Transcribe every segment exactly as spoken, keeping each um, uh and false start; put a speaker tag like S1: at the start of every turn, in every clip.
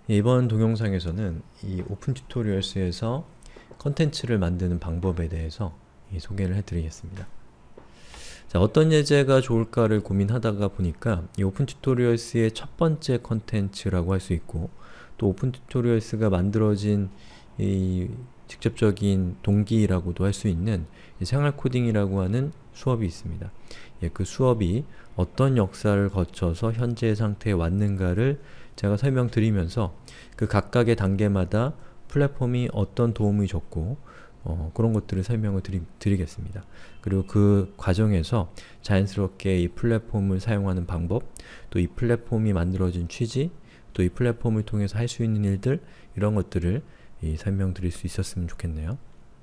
S1: 이번 동영상에서는 이 오픈 튜토리얼스에서 컨텐츠를 만드는 방법에 대해서 소개를 해드리겠습니다. 자, 어떤 예제가 좋을까를 고민하다가 보니까 이 오픈 튜토리얼스의 첫 번째 컨텐츠라고 할 수 있고, 또 오픈 튜토리얼스가 만들어진 이 직접적인 동기라고도 할 수 있는 이 생활 코딩이라고 하는 수업이 있습니다. 예, 그 수업이 어떤 역사를 거쳐서 현재의 상태에 왔는가를 제가 설명드리면서 그 각각의 단계마다 플랫폼이 어떤 도움이 줬고 어, 그런 것들을 설명을 드리, 드리겠습니다. 그리고 그 과정에서 자연스럽게 이 플랫폼을 사용하는 방법, 또 이 플랫폼이 만들어진 취지, 또 이 플랫폼을 통해서 할 수 있는 일들, 이런 것들을 이 설명드릴 수 있었으면 좋겠네요.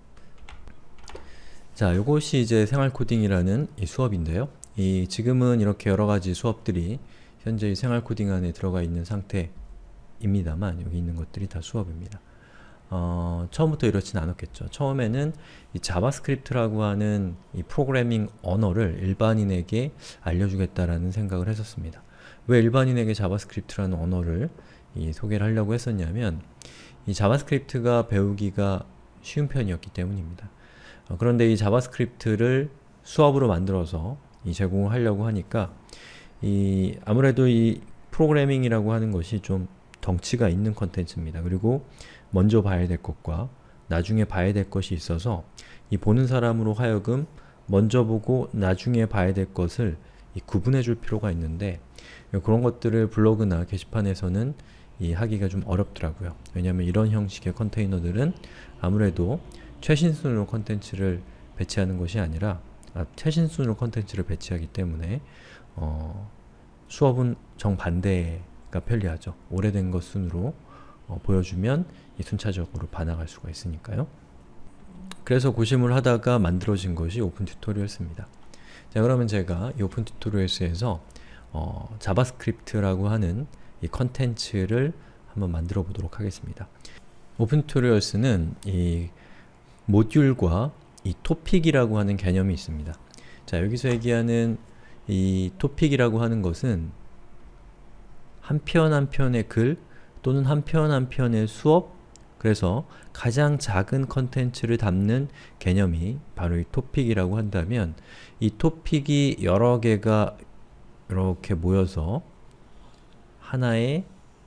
S1: 자, 요것이 이제 생활코딩이라는 이 수업인데요. 이 지금은 이렇게 여러가지 수업들이 현재 이 생활코딩 안에 들어가 있는 상태입니다만, 여기 있는 것들이 다 수업입니다. 어, 처음부터 이렇진 않았겠죠. 처음에는 이 자바스크립트라고 하는 이 프로그래밍 언어를 일반인에게 알려주겠다라는 생각을 했었습니다. 왜 일반인에게 자바스크립트라는 언어를 이 소개를 하려고 했었냐면, 이 자바스크립트가 배우기가 쉬운 편이었기 때문입니다. 어, 그런데 이 자바스크립트를 수업으로 만들어서 이 제공을 하려고 하니까 이 아무래도 이 프로그래밍이라고 하는 것이 좀 덩치가 있는 컨텐츠입니다. 그리고 먼저 봐야 될 것과 나중에 봐야 될 것이 있어서 이 보는 사람으로 하여금 먼저 보고 나중에 봐야 될 것을 이 구분해 줄 필요가 있는데, 그런 것들을 블로그나 게시판에서는 이 하기가 좀 어렵더라고요. 왜냐하면 이런 형식의 컨테이너들은 아무래도 최신순으로 컨텐츠를 배치하는 것이 아니라 아, 최신순으로 컨텐츠를 배치하기 때문에 어, 수업은 정반대가 편리하죠. 오래된 것 순으로 어, 보여주면 이 순차적으로 반항할 수가 있으니까요. 그래서 고심을 하다가 만들어진 것이 오픈 튜토리얼스입니다. 자, 그러면 제가 이 오픈 튜토리얼스에서 어, 자바스크립트라고 하는 이 컨텐츠를 한번 만들어 보도록 하겠습니다. 오픈 튜토리얼스는 이 모듈과 이 토픽이라고 하는 개념이 있습니다. 자, 여기서 얘기하는 이 토픽이라고 하는 것은 한 편 한 편의 글 또는 한 편 한 편의 수업, 그래서 가장 작은 컨텐츠를 담는 개념이 바로 이 토픽이라고 한다면, 이 토픽이 여러 개가 이렇게 모여서 하나의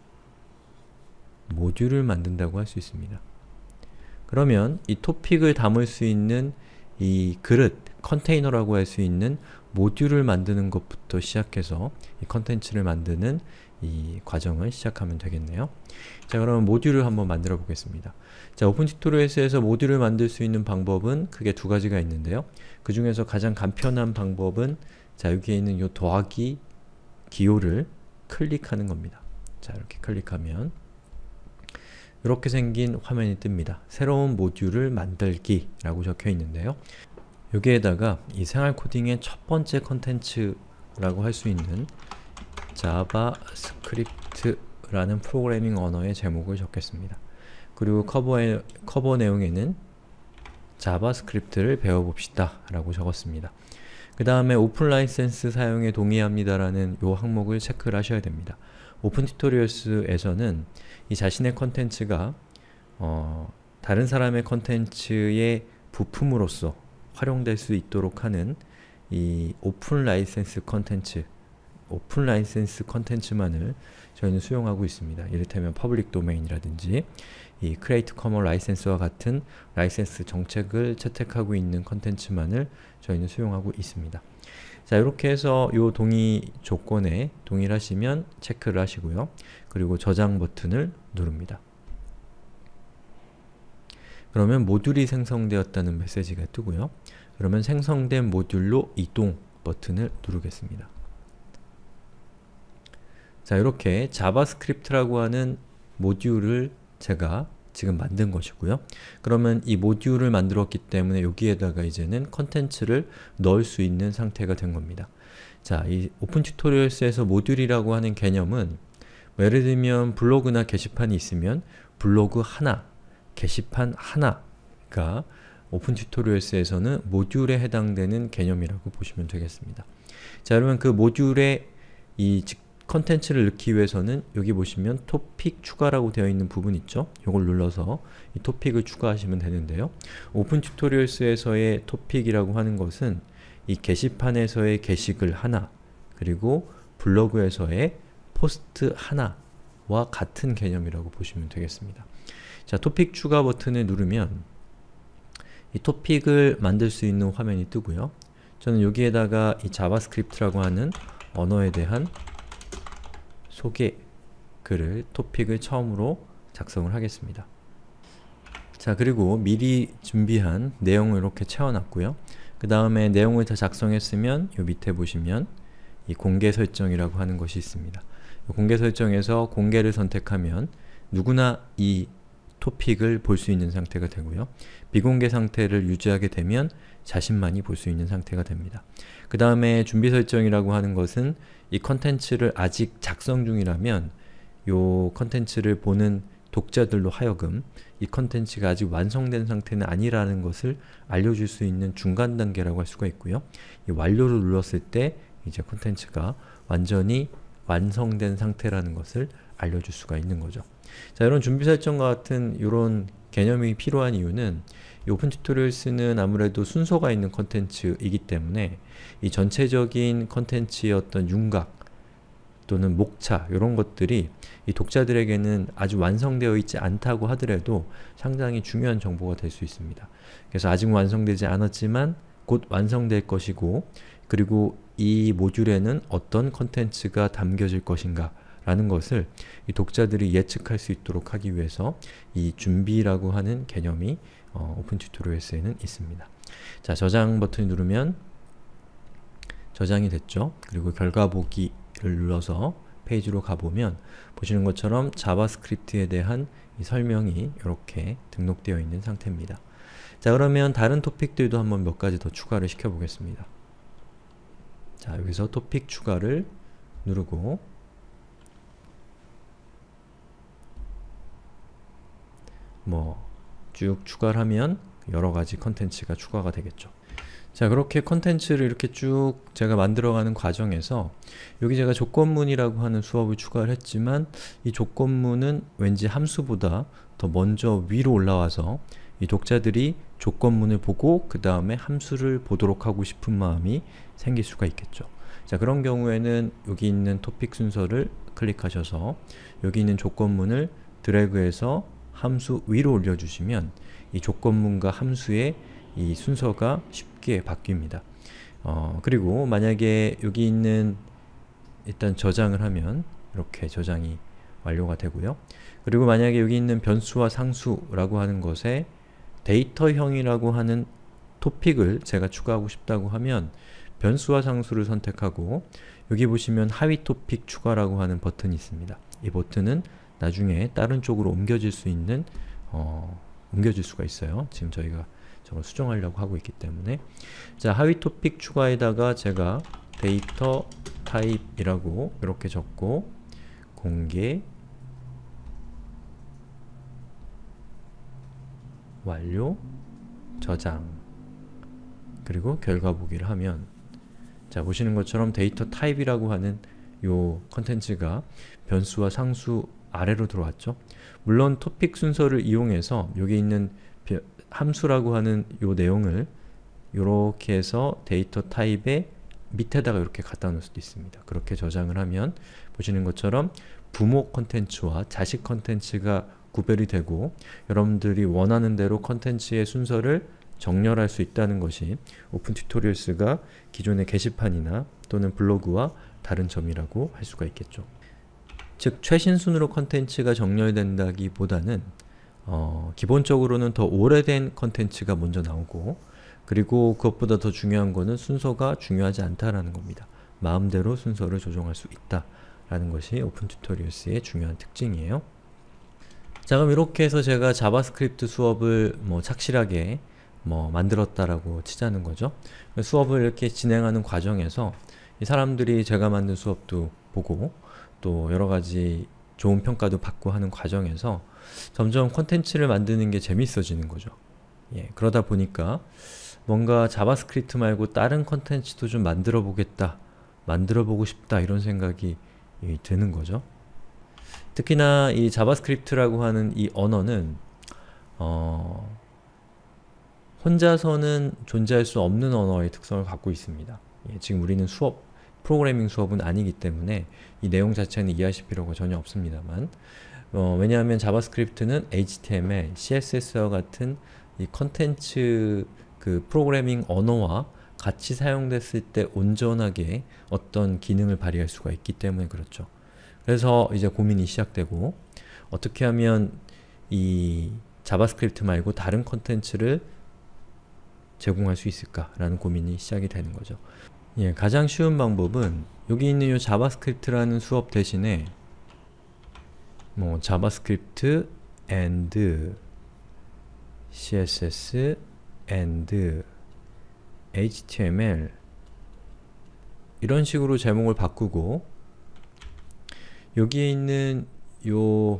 S1: 모듈을 만든다고 할 수 있습니다. 그러면 이 토픽을 담을 수 있는 이 그릇, 컨테이너라고 할 수 있는 모듈을 만드는 것부터 시작해서 이 컨텐츠를 만드는 이 과정을 시작하면 되겠네요. 자, 그러면 모듈을 한번 만들어 보겠습니다. 자, 오픈 튜토리얼스에서 모듈을 만들 수 있는 방법은 크게 두 가지가 있는데요. 그 중에서 가장 간편한 방법은 자, 여기에 있는 이 더하기 기호를 클릭하는 겁니다. 자, 이렇게 클릭하면 이렇게 생긴 화면이 뜹니다. 새로운 모듈을 만들기 라고 적혀 있는데요. 여기에다가 이 생활 코딩의 첫 번째 컨텐츠라고 할 수 있는 자바스크립트라는 프로그래밍 언어의 제목을 적겠습니다. 그리고 커버에, 커버 내용에는 자바스크립트를 배워봅시다 라고 적었습니다. 그 다음에 오픈 라이센스 사용에 동의합니다 라는 요 항목을 체크를 하셔야 됩니다. 오픈 튜토리얼스에서는 이 자신의 컨텐츠가 어, 다른 사람의 컨텐츠의 부품으로서 활용될 수 있도록 하는 이 오픈 라이센스 컨텐츠, 오픈 라이센스 컨텐츠만을 저희는 수용하고 있습니다. 이를테면 퍼블릭 도메인이라든지 이 크리에이트 커먼 라이센스와 같은 라이센스 정책을 채택하고 있는 컨텐츠만을 저희는 수용하고 있습니다. 자, 이렇게 해서 이 동의 조건에 동의를 하시면 체크를 하시고요. 그리고 저장 버튼을 누릅니다. 그러면 모듈이 생성되었다는 메시지가 뜨고요. 그러면 생성된 모듈로 이동 버튼을 누르겠습니다. 자, 이렇게 자바스크립트라고 하는 모듈을 제가 지금 만든 것이고요. 그러면 이 모듈을 만들었기 때문에 여기에다가 이제는 컨텐츠를 넣을 수 있는 상태가 된 겁니다. 자, 이 오픈 튜토리얼스에서 모듈이라고 하는 개념은 뭐 예를 들면 블로그나 게시판이 있으면 블로그 하나, 게시판 하나가 오픈 튜토리얼스에서는 모듈에 해당되는 개념이라고 보시면 되겠습니다. 자, 그러면 그 모듈의 이 직, 컨텐츠를 넣기 위해서는 여기 보시면 토픽 추가라고 되어 있는 부분 있죠? 이걸 눌러서 이 토픽을 추가하시면 되는데요. 오픈 튜토리얼스에서의 토픽이라고 하는 것은 이 게시판에서의 게시글 하나, 그리고 블로그에서의 포스트 하나와 같은 개념이라고 보시면 되겠습니다. 자, 토픽 추가 버튼을 누르면 이 토픽을 만들 수 있는 화면이 뜨고요. 저는 여기에다가 이 자바스크립트라고 하는 언어에 대한 소개 글을, 토픽을 처음으로 작성을 하겠습니다. 자, 그리고 미리 준비한 내용을 이렇게 채워놨고요. 그 다음에 내용을 다 작성했으면 요 밑에 보시면 이 공개 설정이라고 하는 것이 있습니다. 공개 설정에서 공개를 선택하면 누구나 이 토픽을 볼 수 있는 상태가 되고요. 비공개 상태를 유지하게 되면 자신만이 볼 수 있는 상태가 됩니다. 그 다음에 준비 설정이라고 하는 것은 이 컨텐츠를 아직 작성 중이라면 요 컨텐츠를 보는 독자들로 하여금 이 컨텐츠가 아직 완성된 상태는 아니라는 것을 알려줄 수 있는 중간 단계라고 할 수가 있고요. 이 완료를 눌렀을 때 이제 컨텐츠가 완전히 완성된 상태라는 것을 알려줄 수가 있는 거죠. 자, 이런 준비 설정과 같은 이런 개념이 필요한 이유는 이 오픈 튜토리얼스는 아무래도 순서가 있는 컨텐츠이기 때문에 이 전체적인 컨텐츠의 어떤 윤곽 또는 목차 이런 것들이 이 독자들에게는 아주 완성되어 있지 않다고 하더라도 상당히 중요한 정보가 될 수 있습니다. 그래서 아직 완성되지 않았지만 곧 완성될 것이고, 그리고 이 모듈에는 어떤 컨텐츠가 담겨질 것인가 라는 것을 이 독자들이 예측할 수 있도록 하기 위해서 이 준비라고 하는 개념이 어, 오픈 튜토리얼스에는 있습니다. 자, 저장 버튼을 누르면 저장이 됐죠. 그리고 결과 보기를 눌러서 페이지로 가보면 보시는 것처럼 자바스크립트에 대한 이 설명이 이렇게 등록되어 있는 상태입니다. 자, 그러면 다른 토픽들도 한번 몇 가지 더 추가를 시켜 보겠습니다. 자, 여기서 토픽 추가를 누르고 뭐 쭉 추가를 하면 여러가지 컨텐츠가 추가가 되겠죠. 자, 그렇게 컨텐츠를 이렇게 쭉 제가 만들어가는 과정에서 여기 제가 조건문이라고 하는 수업을 추가를 했지만 이 조건문은 왠지 함수보다 더 먼저 위로 올라와서 이 독자들이 조건문을 보고 그 다음에 함수를 보도록 하고 싶은 마음이 생길 수가 있겠죠. 자, 그런 경우에는 여기 있는 토픽 순서를 클릭하셔서 여기 있는 조건문을 드래그해서 함수 위로 올려주시면 이 조건문과 함수의 이 순서가 쉽게 바뀝니다. 어, 그리고 만약에 여기 있는 일단 저장을 하면 이렇게 저장이 완료가 되고요. 그리고 만약에 여기 있는 변수와 상수라고 하는 것에 데이터형이라고 하는 토픽을 제가 추가하고 싶다고 하면 변수와 상수를 선택하고 여기 보시면 하위 토픽 추가라고 하는 버튼이 있습니다. 이 버튼은 나중에 다른 쪽으로 옮겨질 수 있는 어, 옮겨질 수가 있어요. 지금 저희가 저걸 수정하려고 하고 있기 때문에. 자, 하위 토픽 추가에다가 제가 데이터 타입이라고 이렇게 적고 공개 완료 저장 그리고 결과 보기를 하면 자, 보시는 것처럼 데이터 타입이라고 하는 요 컨텐츠가 변수와 상수 아래로 들어왔죠. 물론 토픽 순서를 이용해서 여기 있는 함수라고 하는 요 내용을 이렇게 해서 데이터 타입의 밑에다가 이렇게 갖다 놓을 수도 있습니다. 그렇게 저장을 하면 보시는 것처럼 부모 컨텐츠와 자식 컨텐츠가 구별이 되고 여러분들이 원하는 대로 컨텐츠의 순서를 정렬할 수 있다는 것이 오픈 튜토리얼스가 기존의 게시판이나 또는 블로그와 다른 점이라고 할 수가 있겠죠. 즉, 최신 순으로 컨텐츠가 정렬된다기보다는 어, 기본적으로는 더 오래된 컨텐츠가 먼저 나오고, 그리고 그것보다 더 중요한 거는 순서가 중요하지 않다라는 겁니다. 마음대로 순서를 조정할 수 있다라는 것이 오픈 튜토리얼스의 중요한 특징이에요. 자, 그럼 이렇게 해서 제가 자바스크립트 수업을 뭐 착실하게 뭐 만들었다라고 치자는 거죠. 수업을 이렇게 진행하는 과정에서 이 사람들이 제가 만든 수업도 보고 또 여러가지 좋은 평가도 받고 하는 과정에서 점점 콘텐츠를 만드는 게 재밌어지는 거죠. 예, 그러다 보니까 뭔가 자바스크립트 말고 다른 콘텐츠도 좀 만들어 보겠다, 만들어 보고 싶다 이런 생각이 이 드는 거죠. 특히나 이 자바스크립트라고 하는 이 언어는 어, 혼자서는 존재할 수 없는 언어의 특성을 갖고 있습니다. 예, 지금 우리는 수업, 프로그래밍 수업은 아니기 때문에 이 내용 자체는 이해하실 필요가 전혀 없습니다만 어, 왜냐하면 자바스크립트는 에이치티엠엘, 씨에스에스와 같은 이 컨텐츠 그 프로그래밍 언어와 같이 사용됐을 때 온전하게 어떤 기능을 발휘할 수가 있기 때문에 그렇죠. 그래서 이제 고민이 시작되고 어떻게 하면 이 자바스크립트 말고 다른 컨텐츠를 제공할 수 있을까라는 고민이 시작이 되는 거죠. 예, 가장 쉬운 방법은 여기 있는 이 자바스크립트라는 수업 대신에 뭐 자바스크립트 and 씨에스에스 and 에이치티엠엘 이런 식으로 제목을 바꾸고 여기에 있는 요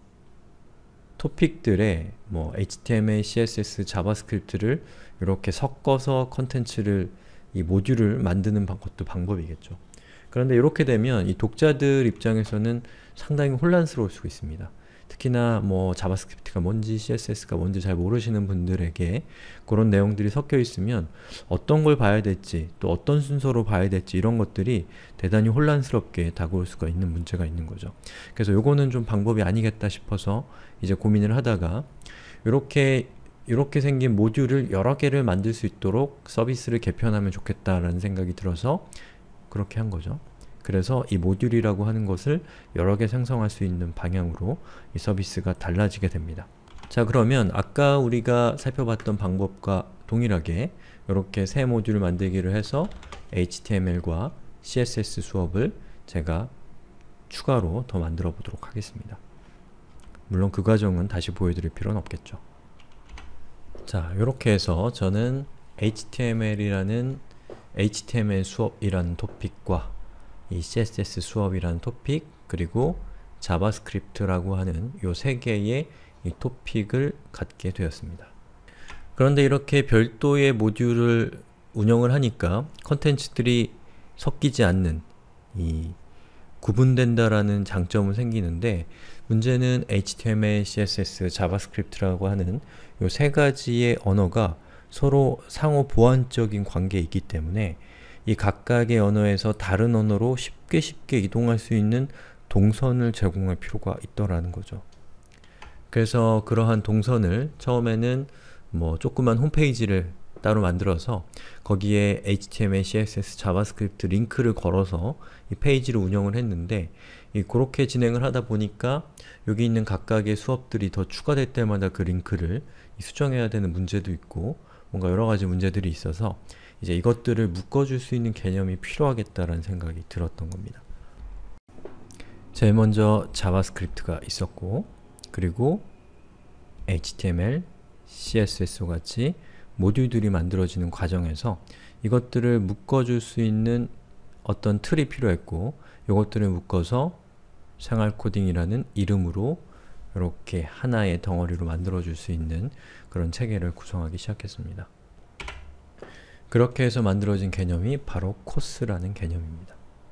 S1: 토픽들의 뭐 에이치티엠엘, 씨에스에스, 자바스크립트를 이렇게 섞어서 컨텐츠를 이 모듈을 만드는 것도 방법이겠죠. 그런데 이렇게 되면 이 독자들 입장에서는 상당히 혼란스러울 수 있습니다. 특히나 뭐 자바스크립트가 뭔지 씨에스에스가 뭔지 잘 모르시는 분들에게 그런 내용들이 섞여 있으면 어떤 걸 봐야 될지 또 어떤 순서로 봐야 될지 이런 것들이 대단히 혼란스럽게 다가올 수가 있는 문제가 있는 거죠. 그래서 요거는 좀 방법이 아니겠다 싶어서 이제 고민을 하다가 이렇게 이렇게 생긴 모듈을 여러 개를 만들 수 있도록 서비스를 개편하면 좋겠다라는 생각이 들어서 그렇게 한 거죠. 그래서 이 모듈이라고 하는 것을 여러 개 생성할 수 있는 방향으로 이 서비스가 달라지게 됩니다. 자, 그러면 아까 우리가 살펴봤던 방법과 동일하게 이렇게 새 모듈을 만들기를 해서 에이치티엠엘과 씨에스에스 수업을 제가 추가로 더 만들어 보도록 하겠습니다. 물론 그 과정은 다시 보여드릴 필요는 없겠죠. 자, 이렇게 해서 저는 에이치티엠엘이라는 에이치티엠엘 수업이라는 토픽과 이 씨에스에스 수업이라는 토픽 그리고 자바스크립트라고 하는 요 세 개의 이 토픽을 갖게 되었습니다. 그런데 이렇게 별도의 모듈을 운영을 하니까 컨텐츠들이 섞이지 않는 이 구분된다라는 장점은 생기는데 문제는 에이치티엠엘, 씨에스에스, 자바스크립트라고 하는 요 세 가지의 언어가 서로 상호 보완적인 관계에 있기 때문에 이 각각의 언어에서 다른 언어로 쉽게 쉽게 이동할 수 있는 동선을 제공할 필요가 있더라는 거죠. 그래서 그러한 동선을 처음에는 뭐 조그만 홈페이지를 따로 만들어서 거기에 에이치티엠엘, 씨에스에스, 자바스크립트 링크를 걸어서 이 페이지를 운영을 했는데 이 그렇게 진행을 하다 보니까 여기 있는 각각의 수업들이 더 추가될 때마다 그 링크를 수정해야 되는 문제도 있고 뭔가 여러가지 문제들이 있어서 이제 이것들을 묶어줄 수 있는 개념이 필요하겠다라는 생각이 들었던 겁니다. 제일 먼저 자바스크립트가 있었고 그리고 에이치티엠엘, 씨에스에스와 같이 모듈들이 만들어지는 과정에서 이것들을 묶어줄 수 있는 어떤 틀이 필요했고 이것들을 묶어서 생활코딩이라는 이름으로 이렇게 하나의 덩어리로 만들어줄 수 있는 그런 체계를 구성하기 시작했습니다. 그렇게 해서 만들어진 개념이 바로 코스라는 개념입니다.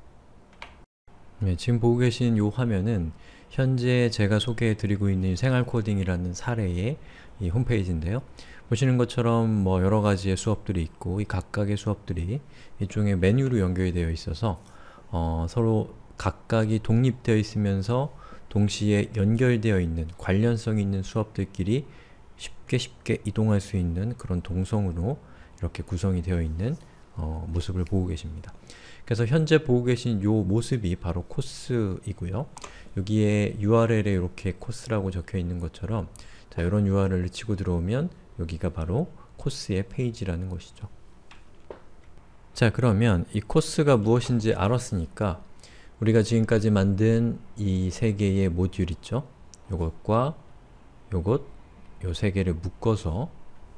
S1: 네, 지금 보고 계신 이 화면은 현재 제가 소개해드리고 있는 생활코딩이라는 사례의 이 홈페이지인데요. 보시는 것처럼 뭐 여러가지의 수업들이 있고 이 각각의 수업들이 일종의 메뉴로 연결이 되어 있어서 어, 서로 각각이 독립되어 있으면서 동시에 연결되어 있는 관련성 있는 수업들끼리 쉽게 쉽게 이동할 수 있는 그런 동성으로 이렇게 구성이 되어 있는 어, 모습을 보고 계십니다. 그래서 현재 보고 계신 요 모습이 바로 코스이고요. 여기에 유알엘에 이렇게 코스라고 적혀 있는 것처럼 자, 이런 유알엘을 치고 들어오면 여기가 바로 코스의 페이지라는 것이죠. 자, 그러면 이 코스가 무엇인지 알았으니까 우리가 지금까지 만든 이 세 개의 모듈 있죠? 요것과 요것, 요 세 개를 묶어서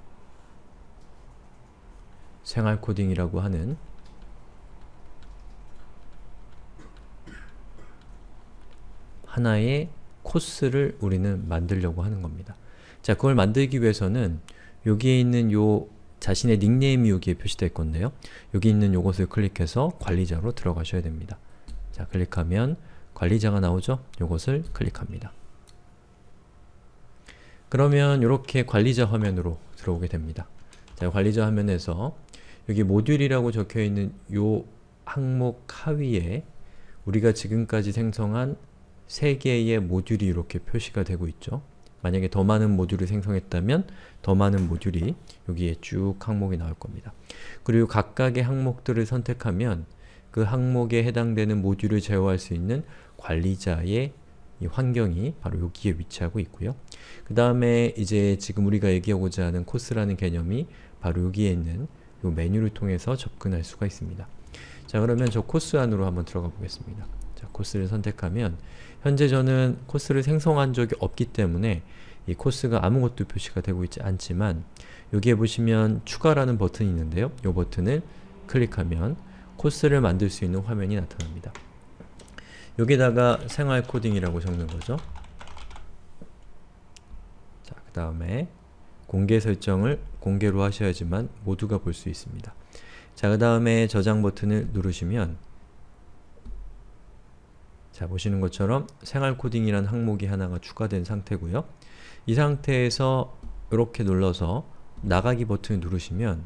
S1: 생활코딩이라고 하는 하나의 코스를 우리는 만들려고 하는 겁니다. 자, 그걸 만들기 위해서는 여기에 있는 요 자신의 닉네임이 여기에 표시될 건데요. 여기 있는 요것을 클릭해서 관리자로 들어가셔야 됩니다. 자, 클릭하면 관리자가 나오죠? 요것을 클릭합니다. 그러면 이렇게 관리자 화면으로 들어오게 됩니다. 자, 관리자 화면에서 여기 모듈이라고 적혀있는 요 항목 하위에 우리가 지금까지 생성한 세 개의 모듈이 이렇게 표시가 되고 있죠. 만약에 더 많은 모듈을 생성했다면 더 많은 모듈이 여기에 쭉 항목이 나올 겁니다. 그리고 각각의 항목들을 선택하면 그 항목에 해당되는 모듈을 제어할 수 있는 관리자의 이 환경이 바로 여기에 위치하고 있고요. 그 다음에 이제 지금 우리가 얘기하고자 하는 코스라는 개념이 바로 여기에 있는 이 메뉴를 통해서 접근할 수가 있습니다. 자, 그러면 저 코스 안으로 한번 들어가 보겠습니다. 자, 코스를 선택하면 현재 저는 코스를 생성한 적이 없기 때문에 이 코스가 아무것도 표시가 되고 있지 않지만 여기에 보시면 추가라는 버튼이 있는데요. 이 버튼을 클릭하면 코스를 만들 수 있는 화면이 나타납니다. 여기다가 생활 코딩이라고 적는 거죠. 자, 그 다음에 공개 설정을 공개로 하셔야지만 모두가 볼 수 있습니다. 자, 그 다음에 저장 버튼을 누르시면 자, 보시는 것처럼 생활 코딩이라는 항목이 하나가 추가된 상태고요. 이 상태에서 이렇게 눌러서 나가기 버튼을 누르시면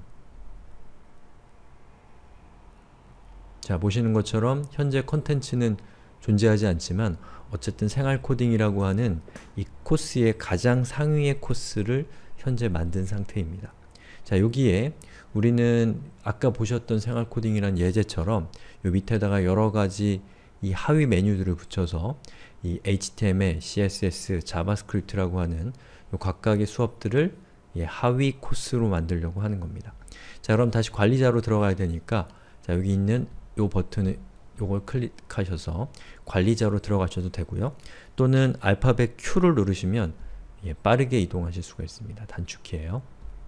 S1: 자, 보시는 것처럼 현재 컨텐츠는 존재하지 않지만 어쨌든 생활 코딩이라고 하는 이 코스의 가장 상위의 코스를 현재 만든 상태입니다. 자, 여기에 우리는 아까 보셨던 생활 코딩이란 예제처럼 요 밑에다가 여러가지 이 하위 메뉴들을 붙여서 이 에이치티엠엘, 씨에스에스, 자바스크립트라고 하는 요 각각의 수업들을 이 하위 코스로 만들려고 하는 겁니다. 자, 그럼 다시 관리자로 들어가야 되니까 자, 여기 있는 요 버튼을 요걸 클릭하셔서 관리자로 들어가셔도 되고요. 또는 알파벳 Q를 누르시면 예, 빠르게 이동하실 수가 있습니다. 단축키예요.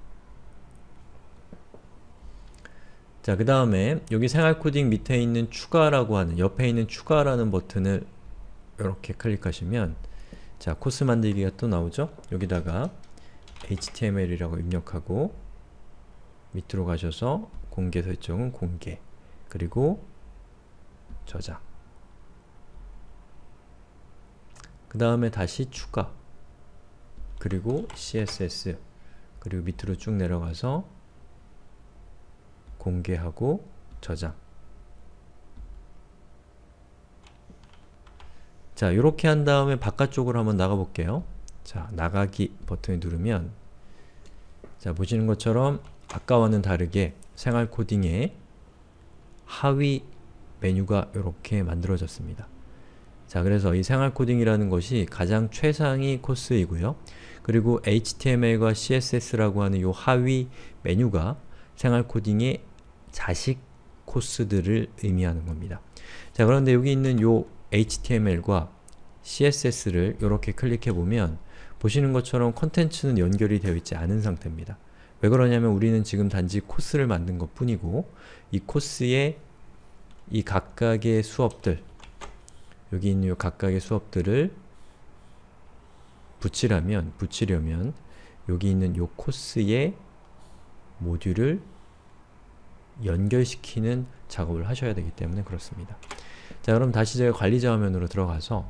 S1: 자, 그 다음에 여기 생활 코딩 밑에 있는 추가라고 하는 옆에 있는 추가라는 버튼을 이렇게 클릭하시면 자, 코스 만들기가 또 나오죠? 여기다가 에이치티엠엘이라고 입력하고 밑으로 가셔서 공개 설정은 공개 그리고 저장 그 다음에 다시 추가 그리고 씨에스에스 그리고 밑으로 쭉 내려가서 공개하고 저장 자, 이렇게 한 다음에 바깥쪽으로 한번 나가 볼게요. 자, 나가기 버튼을 누르면 자, 보시는 것처럼 아까와는 다르게 생활 코딩의 하위 메뉴가 이렇게 만들어졌습니다. 자, 그래서 이 생활 코딩이라는 것이 가장 최상위 코스이고요. 그리고 에이치티엠엘과 씨에스에스라고 하는 이 하위 메뉴가 생활 코딩의 자식 코스들을 의미하는 겁니다. 자, 그런데 여기 있는 요 에이치티엠엘과 씨에스에스를 이렇게 클릭해 보면 보시는 것처럼 컨텐츠는 연결이 되어 있지 않은 상태입니다. 왜 그러냐면 우리는 지금 단지 코스를 만든 것 뿐이고 이 코스의 이 각각의 수업들 여기 있는 요 각각의 수업들을 붙이려면 붙이려면 여기 있는 요 코스의 모듈을 연결시키는 작업을 하셔야 되기 때문에 그렇습니다. 자, 그럼 다시 제가 관리자 화면으로 들어가서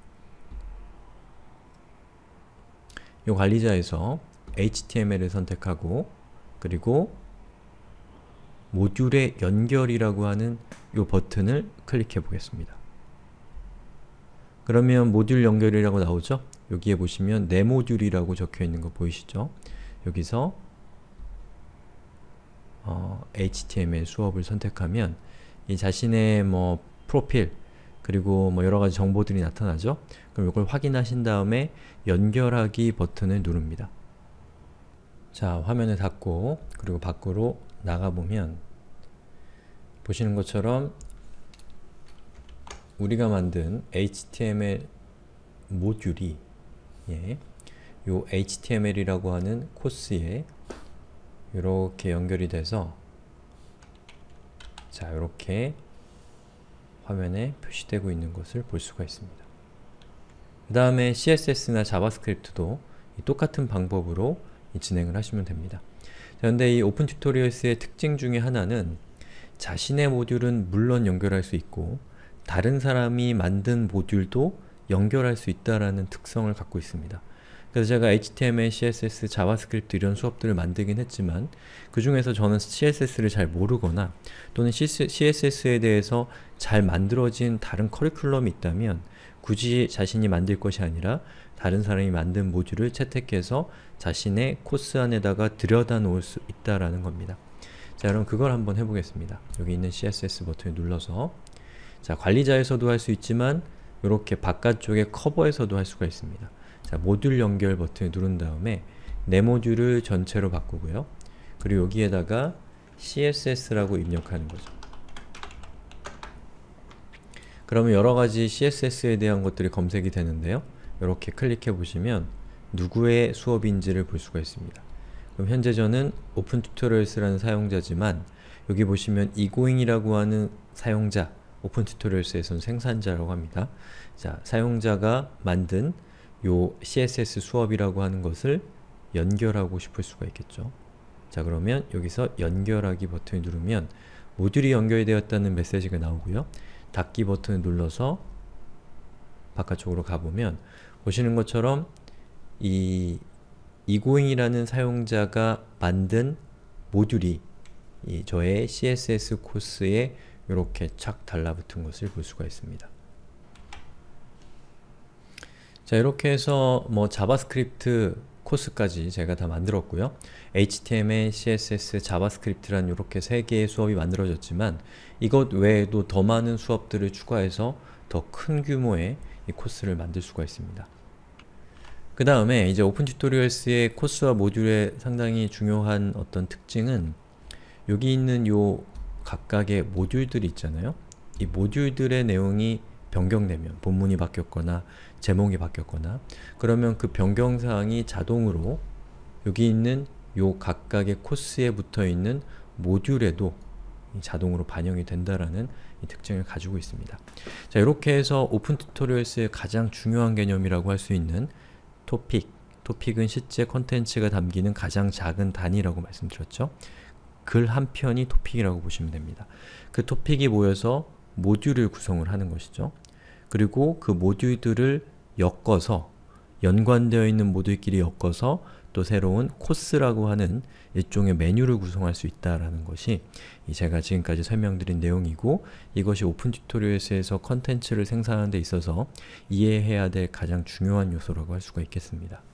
S1: 이 관리자에서 에이치티엠엘을 선택하고 그리고 모듈의 연결이라고 하는 이 버튼을 클릭해 보겠습니다. 그러면 모듈 연결이라고 나오죠? 여기에 보시면 내 모듈이라고 적혀 있는 거 보이시죠? 여기서 어, 에이치티엠엘 수업을 선택하면 이 자신의 뭐 프로필 그리고 뭐 여러가지 정보들이 나타나죠? 그럼 이걸 확인하신 다음에 연결하기 버튼을 누릅니다. 자, 화면을 닫고 그리고 밖으로 나가보면 보시는 것처럼 우리가 만든 에이치티엠엘 모듈이 예, 요 에이치티엠엘이라고 하는 코스에 이렇게 연결이 돼서 자, 이렇게 화면에 표시되고 있는 것을 볼 수가 있습니다. 그 다음에 씨에스에스나 자바스크립트도 이 똑같은 방법으로 이 진행을 하시면 됩니다. 자, 근데 이 오픈 튜토리얼스의 특징 중에 하나는 자신의 모듈은 물론 연결할 수 있고 다른 사람이 만든 모듈도 연결할 수 있다라는 특성을 갖고 있습니다. 그래서 제가 에이치티엠엘, 씨에스에스, 자바스크립트 이런 수업들을 만들긴 했지만 그 중에서 저는 씨에스에스를 잘 모르거나 또는 씨에스에스에 대해서 잘 만들어진 다른 커리큘럼이 있다면 굳이 자신이 만들 것이 아니라 다른 사람이 만든 모듈을 채택해서 자신의 코스 안에다가 들여다 놓을 수 있다라는 겁니다. 자, 그럼 그걸 한번 해보겠습니다. 여기 있는 씨에스에스 버튼을 눌러서 자, 관리자에서도 할 수 있지만 이렇게 바깥쪽에 커버에서도 할 수가 있습니다. 자, 모듈 연결 버튼을 누른 다음에 내 모듈을 전체로 바꾸고요. 그리고 여기에다가 씨에스에스라고 입력하는 거죠. 그러면 여러가지 씨에스에스에 대한 것들이 검색이 되는데요. 이렇게 클릭해 보시면 누구의 수업인지를 볼 수가 있습니다. 그럼 현재 저는 오픈튜토리얼스라는 사용자지만 여기 보시면 이고잉이라고 하는 사용자, 오픈튜토리얼스에서는 생산자라고 합니다. 자, 사용자가 만든 요 씨에스에스 수업이라고 하는 것을 연결하고 싶을 수가 있겠죠. 자, 그러면 여기서 연결하기 버튼을 누르면 모듈이 연결되었다는 메시지가 나오고요. 닫기 버튼을 눌러서 바깥쪽으로 가보면 보시는 것처럼 이 이고잉이라는 사용자가 만든 모듈이 이 저의 씨에스에스 코스에 이렇게 착 달라붙은 것을 볼 수가 있습니다. 자, 이렇게 해서 뭐 자바스크립트 코스까지 제가 다 만들었고요. 에이치티엠엘, 씨에스에스, 자바스크립트란 이렇게 세 개의 수업이 만들어졌지만 이것 외에도 더 많은 수업들을 추가해서 더 큰 규모의 이 코스를 만들 수가 있습니다. 그 다음에 이제 오픈튜토리얼스의 코스와 모듈의 상당히 중요한 어떤 특징은 여기 있는 요 각각의 모듈들이 있잖아요. 이 모듈들의 내용이 변경되면, 본문이 바뀌었거나 제목이 바뀌었거나 그러면 그 변경사항이 자동으로 여기 있는 요 각각의 코스에 붙어있는 모듈에도 자동으로 반영이 된다라는 이 특징을 가지고 있습니다. 자, 이렇게 해서 오픈 튜토리얼스의 가장 중요한 개념이라고 할 수 있는 토픽, 토픽은 실제 컨텐츠가 담기는 가장 작은 단위라고 말씀드렸죠. 글 한 편이 토픽이라고 보시면 됩니다. 그 토픽이 모여서 모듈을 구성을 하는 것이죠. 그리고 그 모듈들을 엮어서 연관되어 있는 모듈끼리 엮어서 또 새로운 코스라고 하는 일종의 메뉴를 구성할 수 있다라는 것이 제가 지금까지 설명드린 내용이고 이것이 오픈 튜토리얼스에서 컨텐츠를 생산하는 데 있어서 이해해야 될 가장 중요한 요소라고 할 수가 있겠습니다.